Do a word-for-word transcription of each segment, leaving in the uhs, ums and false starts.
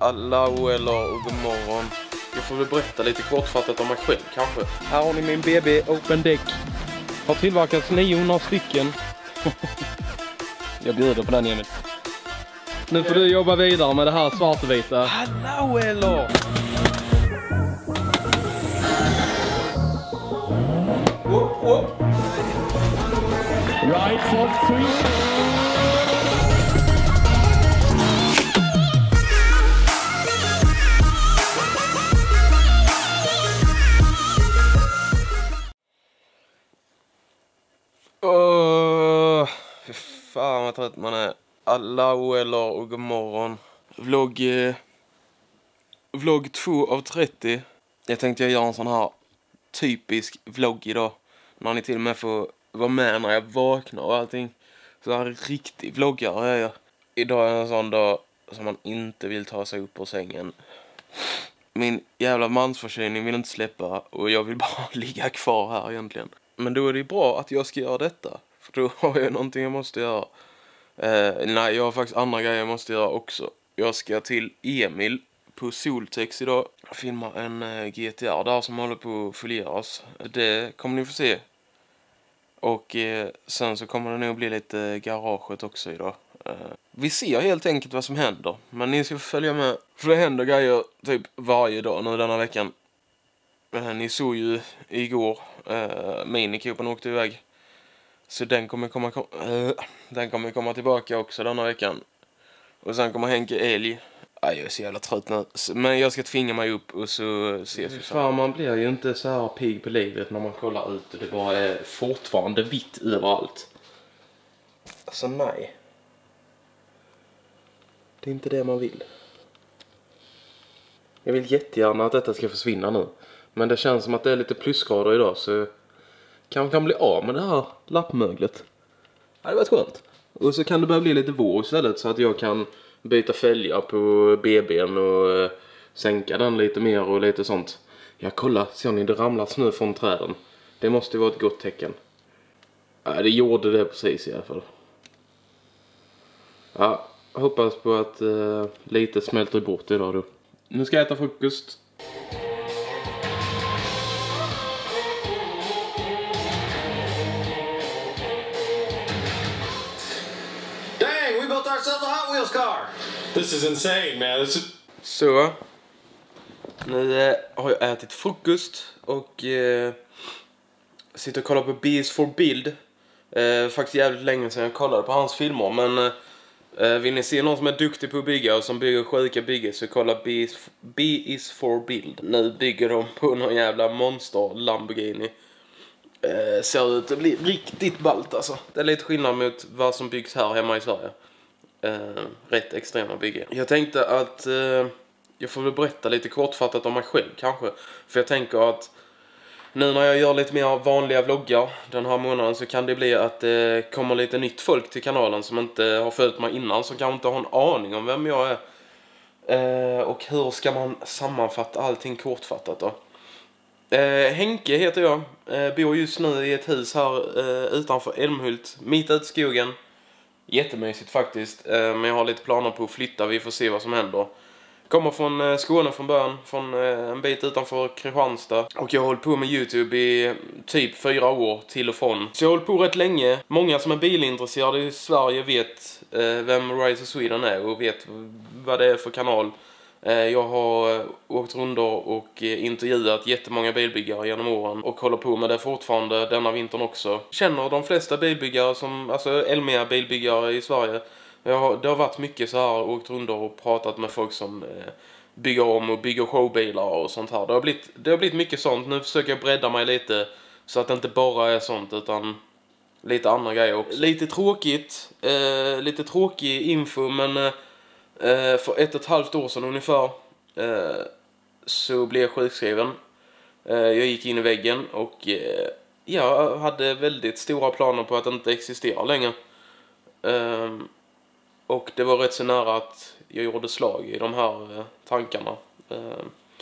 Allahu eller god morgon. Jag får väl berätta lite kortfattat om mig själv kanske. Här har ni min B B Open Deck. Har tillverkats niohundra stycken. Jag bjuder på den, Emil. Nu får du jobba vidare med det här svartvita. Allahu eller! Whoop, whoop. Right foot three. Åh, fy fan vad trött man är. Allahu eller och god morgon. Vlogg eh, Vlogg två av trettio. Jag tänkte jag gör en sån här typisk vlogg idag. När ni till och med får vara med när jag vaknar och allting. Så här riktig vloggare är jag. Idag är en sån dag som man inte vill ta sig upp ur sängen. Min jävla mansförkylning vill inte släppa och jag vill bara ligga kvar här egentligen. Men då är det bra att jag ska göra detta. För då har jag någonting jag måste göra. Eh, nej, jag har faktiskt andra grejer jag måste göra också. Jag ska till Emil på Soltex idag. Filma en eh, G T R där som håller på att folieras. Det kommer ni få se. Och eh, sen så kommer det nog bli lite garaget också idag. Eh, vi ser helt enkelt vad som händer. Men ni ska följa med. För det händer grejer typ varje dag nu denna veckan. Eh, ni såg ju igår eh, minikupen åkte iväg. Så den kommer komma kom, äh, den kommer komma tillbaka också denna veckan. Och sen kommer Henke älg. Aj, jag är så jävla trött nu. Men jag ska tvinga mig upp och så ses vi. Fan, man blir ju inte så här pigg på livet när man kollar ut och det bara är fortfarande vitt överallt. Alltså nej. Det är inte det man vill. Jag vill jättegärna att detta ska försvinna nu. Men det känns som att det är lite plusgrader idag så kanske kan bli av med det här lappmöglet. Ja, det var skönt. Och så kan det börja bli lite vår istället så att jag kan byta fälgar på B B:n och uh, sänka den lite mer och lite sånt. Jag kollar, ser ni det ramlar snö från träden? Det måste ju vara ett gott tecken. Ja, det gjorde det precis i alla fall. Ja, hoppas på att uh, lite smälter bort idag då. Nu ska jag äta frukost. This is insane, man. This is... Så. Nu eh, har jag ätit frukost och eh, sitter och kollar på B is for Build. Eh, faktiskt jävligt länge sedan jag kollade på hans filmer. Men eh, vill ni se någon som är duktig på att bygga och som bygger sjuka bygger så kolla B is, B is for Build. Nu bygger de på någon jävla monster Lamborghini. Eh, ser ut att bli riktigt ballt alltså. Det är lite skillnad mot vad som byggs här hemma i Sverige. Uh, rätt extrema bygge. Jag tänkte att uh, jag får väl berätta lite kortfattat om mig själv kanske. För jag tänker att nu när jag gör lite mer vanliga vloggar den här månaden så kan det bli att det uh, kommer lite nytt folk till kanalen som inte har följt mig innan, som kanske inte har en aning om vem jag är. Uh, och hur ska man sammanfatta allting kortfattat då? Uh, Henke heter jag. Uh, bor just nu i ett hus här uh, utanför Älmhult, mitt ute i skogen. Jättemysigt faktiskt, men jag har lite planer på att flytta, vi får se vad som händer. Kommer från Skåne från början, från en bit utanför Kristianstad. Och jag har hållit på med YouTube i typ fyra år till och från. Så jag har hållit på rätt länge. Många som är bilintresserade i Sverige vet vem Rise of Sweden är och vet vad det är för kanal. Jag har åkt runt och intervjuat jättemånga bilbyggare genom åren och håller på med det fortfarande denna vintern också. Känner de flesta bilbyggare som, alltså elmiga bilbyggare i Sverige. Jag har, det har varit mycket så här, åkt runt och pratat med folk som eh, bygger om och bygger showbilar och sånt här. Det har blivit, det har blivit mycket sånt. Nu försöker jag bredda mig lite så att det inte bara är sånt utan lite andra grejer också. Lite tråkigt, eh, lite tråkig info men... Eh, Uh, för ett och ett halvt år sedan ungefär uh, så blev jag sjukskriven. Uh, jag gick in i väggen och uh, jag hade väldigt stora planer på att inte existera längre. Uh, och det var rätt så nära att jag gjorde slag i de här uh, tankarna. Uh,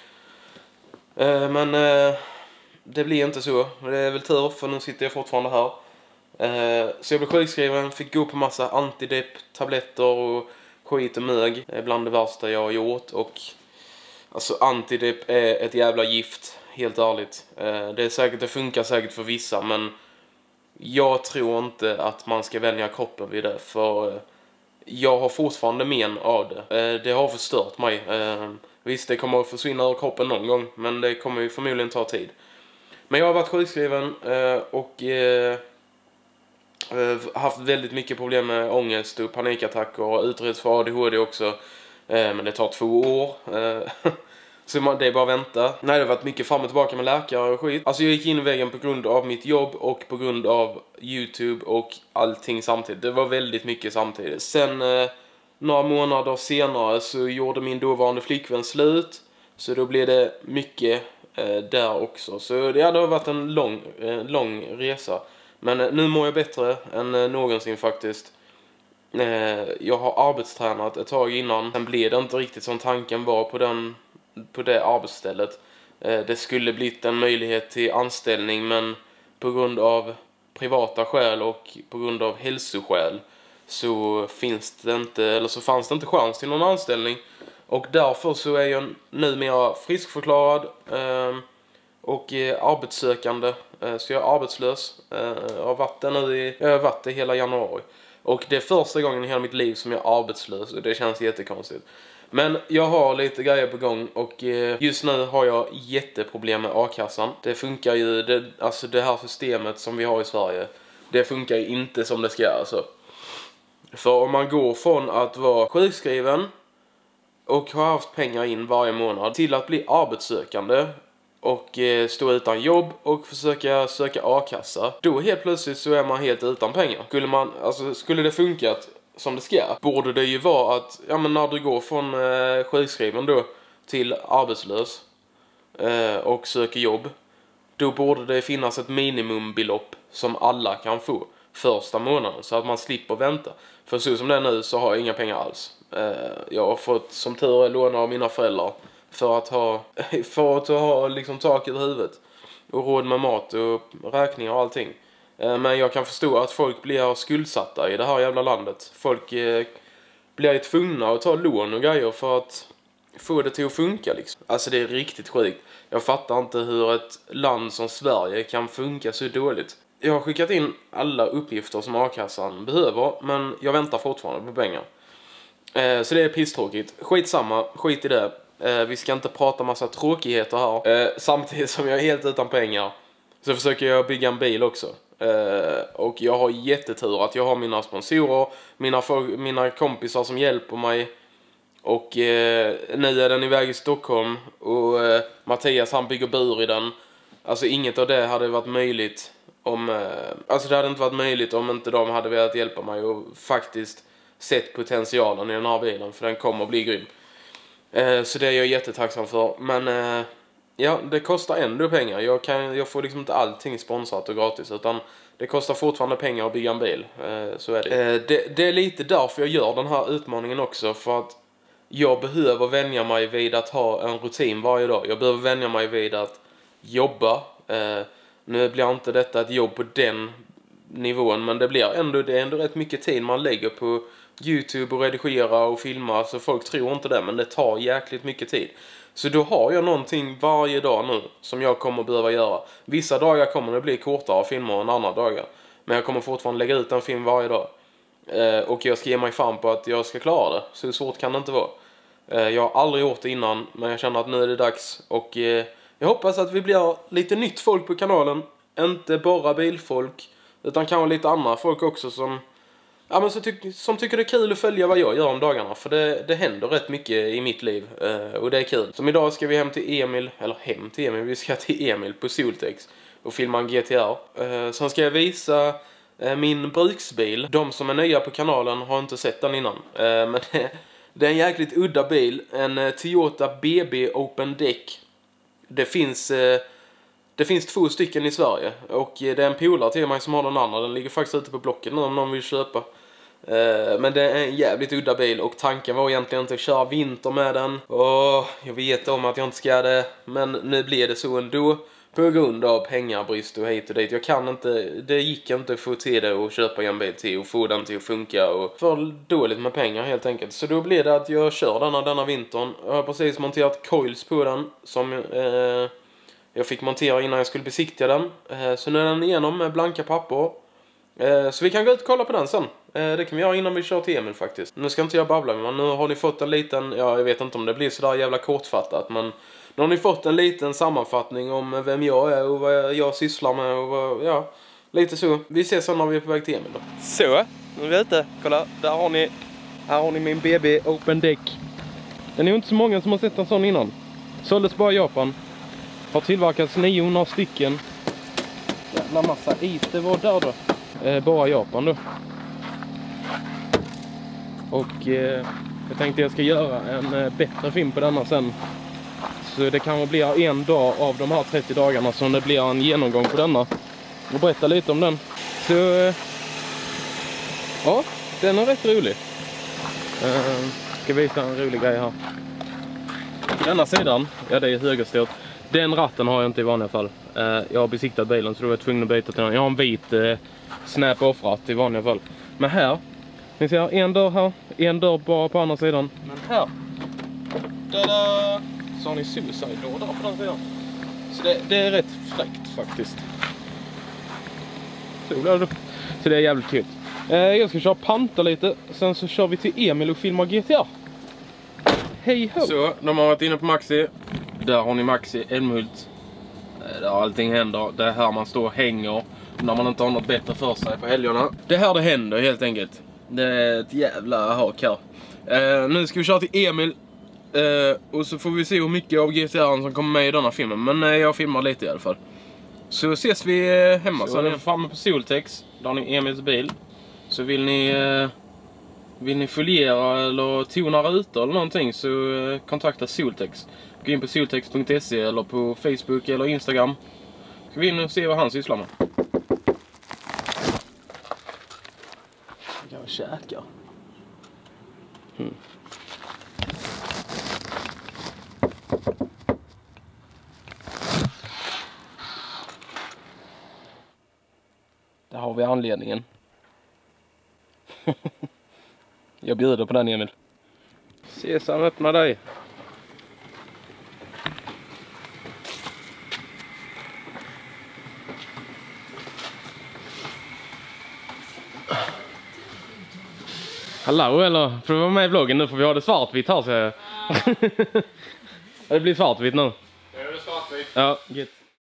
uh, men uh, det blir inte så. Det är väl tur för nu sitter jag fortfarande här. Uh, så jag blev sjukskriven, fick gå på massa antidepp, tabletter och skit och mög är bland det värsta jag har gjort. Och alltså antidep är ett jävla gift, helt ärligt. Det är säkert, det funkar säkert för vissa, men jag tror inte att man ska välja kroppen vid det. För jag har fortfarande men av det. Det har förstört mig. Visst, det kommer att försvinna ur kroppen någon gång, men det kommer ju förmodligen ta tid. Men jag har varit sjukskriven och haft väldigt mycket problem med ångest och panikattacker och utreds för A D H D också. Men det tar två år. Så man, det är bara att vänta. Nej, det har varit mycket fram och tillbaka med läkare och skit. Alltså jag gick in i väggen på grund av mitt jobb och på grund av YouTube och allting samtidigt. Det var väldigt mycket samtidigt. Sen eh, några månader senare så gjorde min dåvarande flickvän slut. Så då blev det mycket eh, där också. Så det hade varit en lång, eh, lång resa. Men eh, nu mår jag bättre än eh, någonsin faktiskt. Eh, jag har arbetstränat ett tag innan. Sen blev det inte riktigt som tanken var på den... på det arbetsstället. Det skulle blivit en möjlighet till anställning, men på grund av privata skäl och på grund av hälsoskäl så finns det inte, eller så fanns det inte chans till någon anställning. Och därför så är jag numera friskförklarad och arbetssökande. Så jag är arbetslös. Jag har varit det nu i, jag har varit det hela januari. Och det är första gången i hela mitt liv som jag är arbetslös, och det känns jättekonstigt. Men jag har lite grejer på gång och just nu har jag jätteproblem med a-kassan. Det funkar ju, det, alltså det här systemet som vi har i Sverige, det funkar ju inte som det ska alltså. För om man går från att vara sjukskriven och ha haft pengar in varje månad till att bli arbetssökande och stå utan jobb och försöka söka a-kassa, då helt plötsligt så är man helt utan pengar. Skulle man, alltså skulle det funkat som det ska, borde det ju vara att ja, men när du går från eh, sjukskriven då till arbetslös eh, och söker jobb, då borde det finnas ett minimumbelopp som alla kan få första månaden, så att man slipper vänta. För så som det är nu så har jag inga pengar alls. Eh, jag har fått som tur är låna av mina föräldrar för att ha, för att ha liksom tak över huvudet och råd med mat och räkningar och allting. Men jag kan förstå att folk blir skuldsatta i det här jävla landet. Folk eh, blir tvungna att ta lån och grejer för att få det till att funka liksom. Alltså det är riktigt sjukt. Jag fattar inte hur ett land som Sverige kan funka så dåligt. Jag har skickat in alla uppgifter som a-kassan behöver, men jag väntar fortfarande på pengar. Eh, så det är pisstråkigt. Skitsamma, skit i det. Eh, vi ska inte prata massa tråkigheter här. Eh, samtidigt som jag är helt utan pengar så försöker jag bygga en bil också. Uh, och jag har jättetur att jag har mina sponsorer, mina, mina kompisar som hjälper mig. Och uh, nu är den iväg i Stockholm och uh, Mattias han bygger bur i den. Alltså inget av det hade varit möjligt om uh, alltså det hade inte varit möjligt om inte de hade velat hjälpa mig och faktiskt sett potentialen i den här bilen, för den kommer att bli grym. uh, Så det är jag jättetacksam för. Men uh, ja, det kostar ändå pengar. Jag, kan, jag får liksom inte allting sponsrat och gratis, utan det kostar fortfarande pengar att bygga en bil. Eh, så är det. Eh, det. Det är lite därför jag gör den här utmaningen också. För att jag behöver vänja mig vid att ha en rutin varje dag. Jag behöver vänja mig vid att jobba. Eh, nu blir inte detta ett jobb på den nivån, men det blir ändå, det är ändå rätt mycket tid man lägger på YouTube och redigera och filma. Så folk tror inte det, men det tar jäkligt mycket tid. Så då har jag någonting varje dag nu som jag kommer behöva göra. Vissa dagar kommer det bli kortare filmer än andra dagar. Men jag kommer fortfarande lägga ut en film varje dag. Eh, och jag ska ge mig fan på att jag ska klara det. Så svårt kan det inte vara. Eh, jag har aldrig gjort det innan, men jag känner att nu är det dags. Och eh, jag hoppas att vi blir lite nytt folk på kanalen. Inte bara bilfolk, utan kanske lite andra folk också som... Ja, men så ty- som tycker det är kul att följa vad jag gör om dagarna. För det, det händer rätt mycket i mitt liv. Eh, och det är kul. Som idag ska vi hem till Emil. Eller hem till Emil. Vi ska till Emil på Soltex. Och filma en G T R. Eh, sen ska jag visa eh, min bruksbil. De som är nya på kanalen har inte sett den innan. Eh, men det, det är en jäkligt udda bil. En eh, Toyota B B Open Deck. Det finns... Eh, Det finns två stycken i Sverige. Och det är en polare till mig som har den andra. Den ligger faktiskt ute på Blocket nu om någon vill köpa. Uh, men det är en jävligt udda bil. Och tanken var egentligen inte att köra vinter med den. Och jag vet om att jag inte ska det. Men nu blir det så ändå. På grund av pengabrist och hit och dit. Jag kan inte, det gick inte att få till det och köpa en bil till och få den till att funka. Och för dåligt med pengar helt enkelt. Så då blir det att jag kör denna denna vintern. Jag har precis monterat coils på den som eh, jag fick montera innan jag skulle besiktiga den. Eh, så nu är den igenom med blanka papper. Eh, så vi kan gå ut och kolla på den sen. Eh, det kan vi göra innan vi kör till Emil faktiskt. Nu ska inte jag babbla, men nu har ni fått en liten, ja jag vet inte om det blir sådär jävla kortfattat, men nu har ni fått en liten sammanfattning om vem jag är och vad jag, jag sysslar med och vad, ja, lite så. Vi ses sen när vi är på väg till Emil då. Så, nu är vi ute. Kolla, där har ni, här har ni min B B Open Deck. Det är nog inte så många som har sett en sån innan. Såldes bara i Japan. Har tillverkats niohundra stycken. Jävla massa is, det var där då. Eh, bara Japan då. Och eh, jag tänkte jag ska göra en eh, bättre film på denna sen. Så det kan bli en dag av de här trettio dagarna som det blir en genomgång på denna. Och berätta lite om den. Så eh, ja, den är rätt rolig. Eh, ska visa en rolig grej här. Denna sidan, ja det är högerstyrt. Den ratten har jag inte i vanliga fall. Eh, jag har besiktat bilen så då var jag tvungen att byta till den. Jag har en vit eh, snap off-ratt i vanliga fall. Men här, ni ser en dörr här, en dörr bara på andra sidan. Men här, tada, så har ni suicide-dörr där på den sidan. Så det, det är rätt fräckt faktiskt. Så, så det är jävligt kul. Eh, jag ska köra panta lite, sen så kör vi till Emil och filmar G T A. Hej ho! Så, de har varit inne på Maxi. Där har ni Maxi Älmhult. Där allting händer. Det är här man står och hänger när man inte har något bättre för sig på helgerna. Det är här det händer helt enkelt. Det är ett jävla hak här. Eh, nu ska vi köra till Emil. Eh, och så får vi se hur mycket av G T A som kommer med i denna filmen. Men eh, jag filmar lite i alla fall. Så ses vi eh, hemma. Så, så är ni framme på Soltex. Där har ni Emils bil. Så vill ni... Eh, Vill ni foliera eller tona rutor eller någonting så eh, kontakta Soltex. Gå in på soltex punkt se eller på Facebook eller Instagram. Ska vi in och se vad han sysslar med. Jag käkar. Hmm. Där har vi anledningen. Jag bjuder på den, Emil. Sesam, öppna dig. Hallå, eller? Får du vara med i vloggen nu? Får vi ha det svartvitt här, så jag. Det blir svartvitt nu. Ja, det är svartvitt. Ja, gött.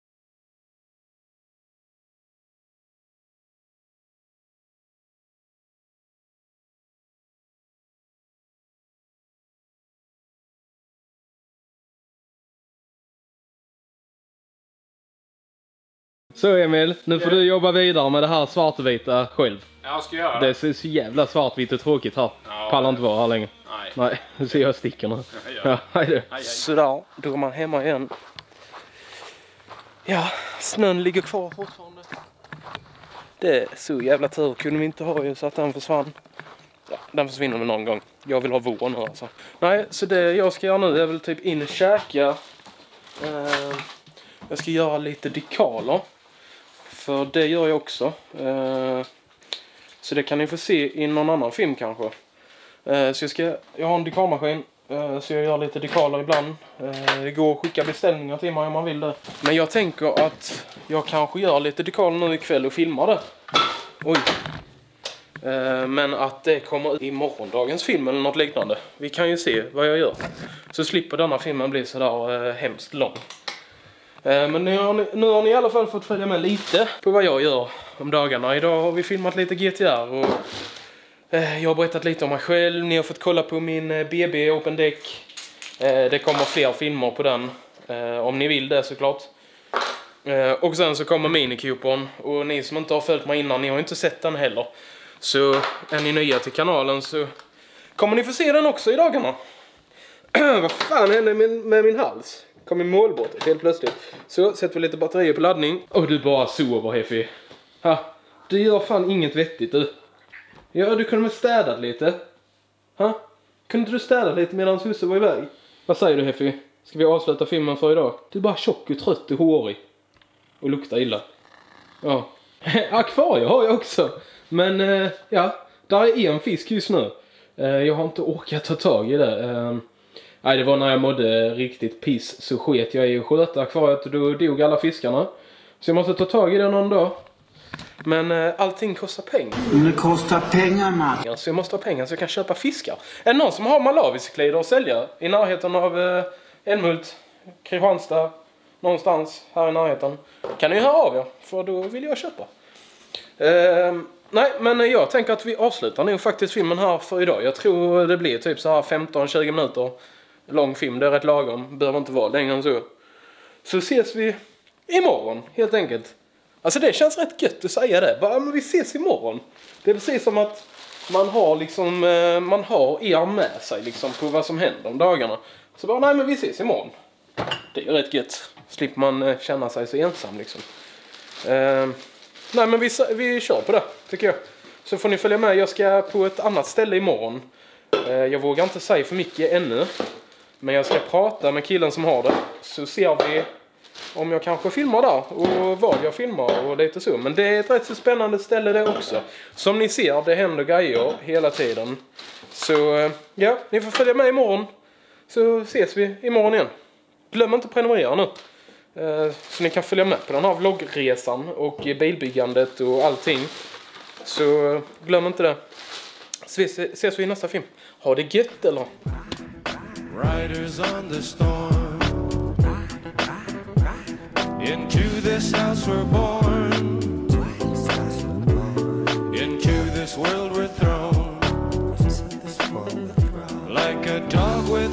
Så Emil, nu får du jobba vidare med det här svartvita själv. Jag ska göra det. Det ser så jävla svartvitt och tråkigt här. Ja, pallar inte vara här länge. Nej. Nej, nu ser jag sticker nu. Ja, hej du. Sådär, då är man hemma igen. Ja, snön ligger kvar fortfarande. Det är så jävla tur. Kunde vi inte ha ju så att den försvann. Ja, den försvinner med någon gång. Jag vill ha vår nu alltså. Nej, så det jag ska göra nu är väl typ in och käka. Uh, jag ska göra lite dekaler. För det gör jag också. Uh, så det kan ni få se i någon annan film kanske. Uh, så jag ska, jag har en dekalmaskin. Uh, så jag gör lite dekaler ibland. Uh, det går att skicka beställningar till mig om man vill det. Men jag tänker att jag kanske gör lite dekaler nu ikväll och filmar det. Oj. Uh, men att det kommer ut i morgondagens film eller något liknande. Vi kan ju se vad jag gör. Så slipper denna filmen bli sådär uh, hemskt lång. Uh, men nu har, ni, nu har ni i alla fall fått följa med lite på vad jag gör om dagarna. Idag har vi filmat lite G T R och uh, jag har berättat lite om mig själv. Ni har fått kolla på min uh, B B Open Deck. Uh, det kommer fler filmer på den. Uh, om ni vill det såklart. Uh, och sen så kommer Minikupon. Och ni som inte har följt mig innan, ni har inte sett den heller. Så är ni nya till kanalen så kommer ni få se den också i dagarna. Vad fan hände med, med min hals? Kom i målbåt helt plötsligt. Så sätter vi lite batterier på laddning. Och du bara sover, Hefi. Ha, du gör fan inget vettigt du. Ja, du kunde väl städat lite. Ha? Kunde inte du städa lite medan husse var iväg? Vad säger du, Hefi? Ska vi avsluta filmen för idag? Du är bara tjock och trött och hårig. och luktar illa. Ja. Akvarium har jag också. Men eh, ja, där är en fisk just nu. Eh, jag har inte orkat ta tag i det. Eh, nej, det var när jag mådde riktigt piss så sket jag i att sköta akvariet och då dog alla fiskarna. Så jag måste ta tag i det någon dag. Men eh, allting kostar pengar. Det kostar pengar, man. Så jag måste ha pengar så jag kan köpa fiskar. Är det någon som har malawisklider att sälja i närheten av eh, Älmhult, Kristianstad, någonstans här i närheten? Kan ni höra av er, för då vill jag köpa. Eh, nej, men jag tänker att vi avslutar nu faktiskt filmen här för idag. Jag tror det blir typ så här femton till tjugo minuter lång film. Det är rätt lagom, behöver inte vara längre än så. Så ses vi imorgon, helt enkelt. Alltså det känns rätt gött att säga det. Bara, men vi ses imorgon. Det är precis som att man har liksom, man har er med sig liksom på vad som händer om dagarna. Så bara, nej men vi ses imorgon. Det är rätt gött. Slipper man känna sig så ensam liksom. Uh, nej men vi, vi kör på det, tycker jag. Så får ni följa med. Jag ska på ett annat ställe imorgon. Uh, jag vågar inte säga för mycket ännu. Men jag ska prata med killen som har det. Så ser vi om jag kanske filmar där och vad jag filmar och lite så. Men det är ett rätt så spännande ställe det också. Som ni ser, det händer grejer hela tiden. Så ja, ni får följa med imorgon. Så ses vi imorgon igen. Glöm inte att prenumerera nu. Så ni kan följa med på den här vloggresan och bilbyggandet och allting. Så glöm inte det. Så ses vi i nästa film. Ha det gött eller? Riders on the storm. Into this house we're born. Into this world we're thrown. Like a dog with